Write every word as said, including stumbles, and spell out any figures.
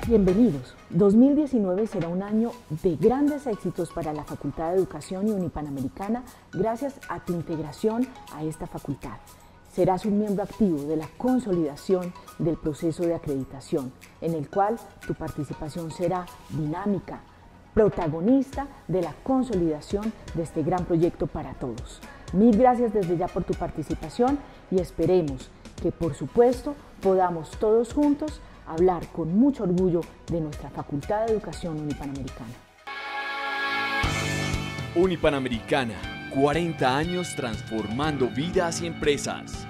Bienvenidos. dos mil diecinueve será un año de grandes éxitos para la Facultad de Educación y Unipanamericana gracias a tu integración a esta facultad. Serás un miembro activo de la consolidación del proceso de acreditación, en el cual tu participación será dinámica, protagonista de la consolidación de este gran proyecto para todos. Mil gracias desde ya por tu participación y esperemos que, por supuesto, podamos todos juntos hablar con mucho orgullo de nuestra Facultad de Educación Unipanamericana. Unipanamericana, cuarenta años transformando vidas y empresas.